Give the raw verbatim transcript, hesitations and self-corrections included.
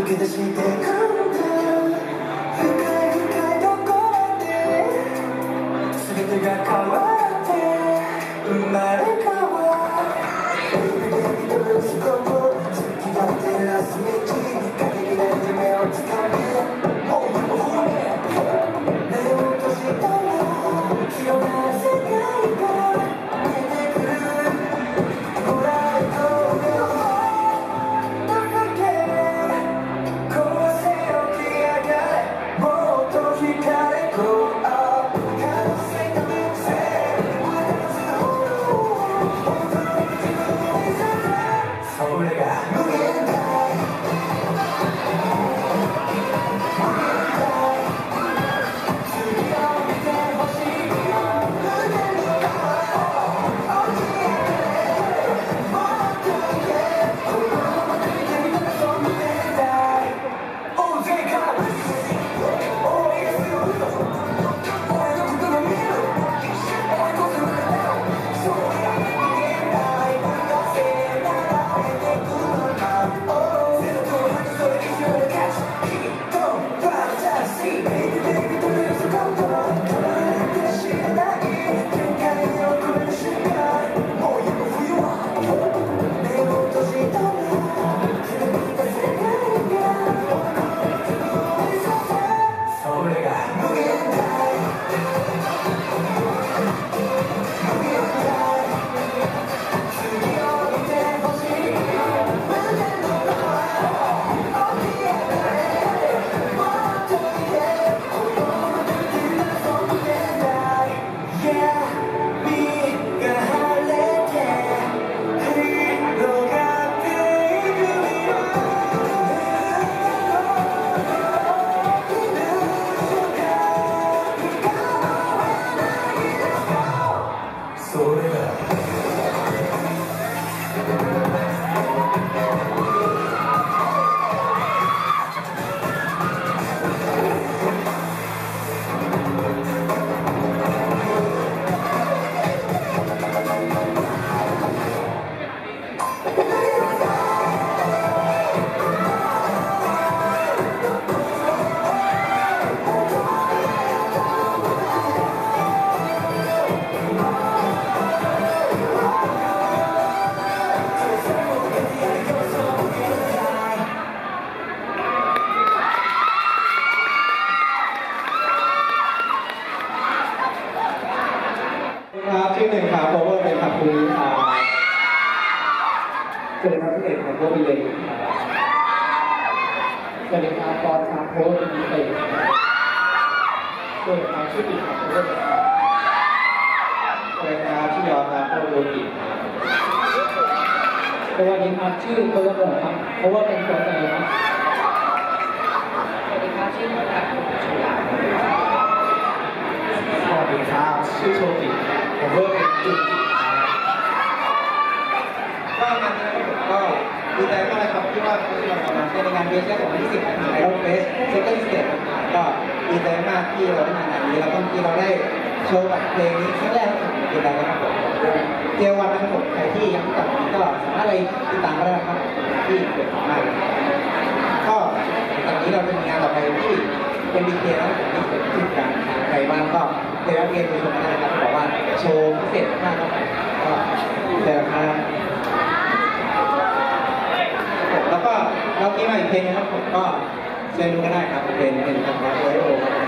き出してくんだ深い深いどこまで全てが変わって生まれ変わるBaby baby どうしよう突き合ってる明日道過激な夢をつかめもうもう目を閉じたら広がる世界が見えてくるほら行こうよ情け壊せよき上がれもっと光れ Go up 可能性のせいそれが無限大ชื่อหนึ่งครับโคเวอร์เป็นครับคุณสวัสดีครับพี่เอกครับโคเวอร์เป็นสวัสดีครับบอลครับโคเวอร์เป็นพี่เอกสวัสดีครับชื่อปิ๊กครับโคเวอร์เป็นสวัสดีครับชื่อยอครับโคเวอร์เป็นสวัสดีครับชื่อโคเวอร์เป็นครับโคเวอร์เป็นตัวเองครับสวัสดีครับชื่อโคเวอร์เป็นสวัสดีครับชื่อโชติผมก็เป็นจุดก็งานนี้ผมก็ดีใจมากเลยครับที่ว่าเรากำลังในงานเบสแรกของวันที่สิบไอรอนเฟสเซคันด์สเตจก็ดีใจมากที่เราได้มางานนี้แล้วก็ที่เราได้โชว์แบบเพลงนี้ครั้งแรกดีใจนะครับผมเจวันนะครับผมใครที่ยังไม่จับก็สามารถไปติดตามได้นะครับที่เกิดมากก็ตอนนี้เราจะมีงานต่อไปที่เป็นดีเคแล้วที่เกิดขึ้นกันใครบ้างก็เดี๋ยวเรียนดูชมกันนะครับบอกว่าโชว์พิเศษมากก็เจอกันแล้วก็เราคิดมาอีกเพลงนะครับผมก็เชิญดูกันได้ครับเพลงเป็นคำว่าโอโอ